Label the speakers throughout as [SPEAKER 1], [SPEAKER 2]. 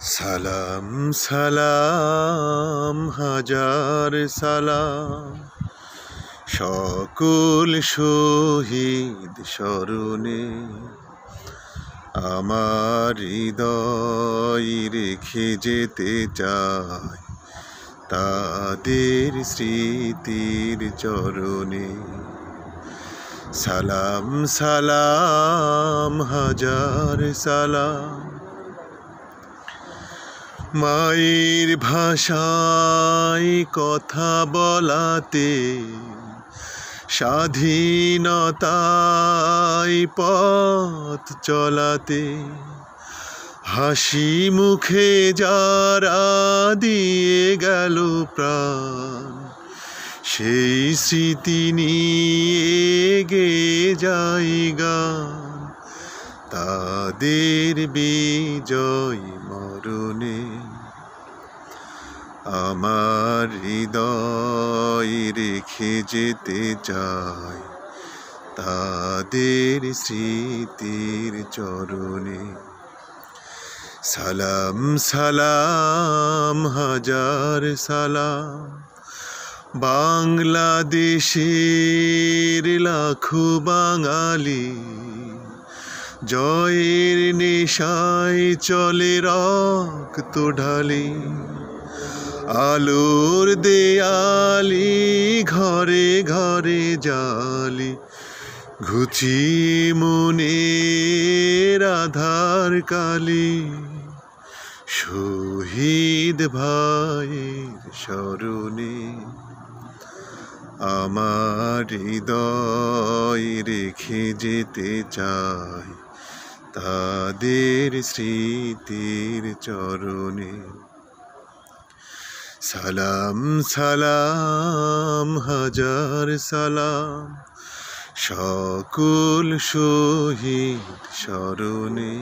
[SPEAKER 1] সালাম সালাম হাজার সালাম সকল শহীদ স্মরণে আমার হৃদয় রেখে যেতে চাই তাদের স্মৃতির চরণে। সালাম সালাম হাজার সালাম মায়ের ভাষায় কথা বলাতে, স্বাধীনতায় পথ চলাতে, হাসি মুখে যারা দিয়ে গেল প্রাণ, সেই স্মৃতি নিয়ে গেয়ে যাই গান তাদের বিজয় মরণে। আমার হৃদয় রেখে যেতে চাই তাদের স্মৃতির চরণে। সালাম সালাম হাজার সালাম বাংলাদেশের লাখো বাঙালি, জয়ের নেশায় চলে রক্ত ঢালি, আলোর দেয়ালি ঘরে ঘরে জালি, ঘুচিয়ে মনের আধার কালি, শহীদ ভাইয়ের স্মরণে। আমার হৃদয় রেখে যেতে চাই তাদের স্মৃতির চরণে। সালাম সালাম হাজার সালাম সকল শহীদ স্মরণে।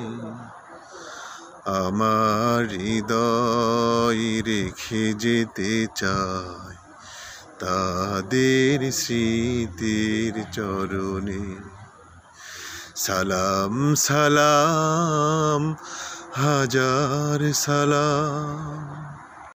[SPEAKER 1] আমার হৃদয় রেখে যেতে চাই তাদের স্মৃতির চরণে। সালাম সালাম হাজার সালাম।